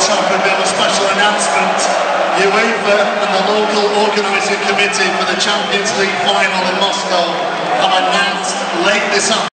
top, a bit of a special announcement. UEFA and the local organising committee for the Champions League final in Moscow have announced late this afternoon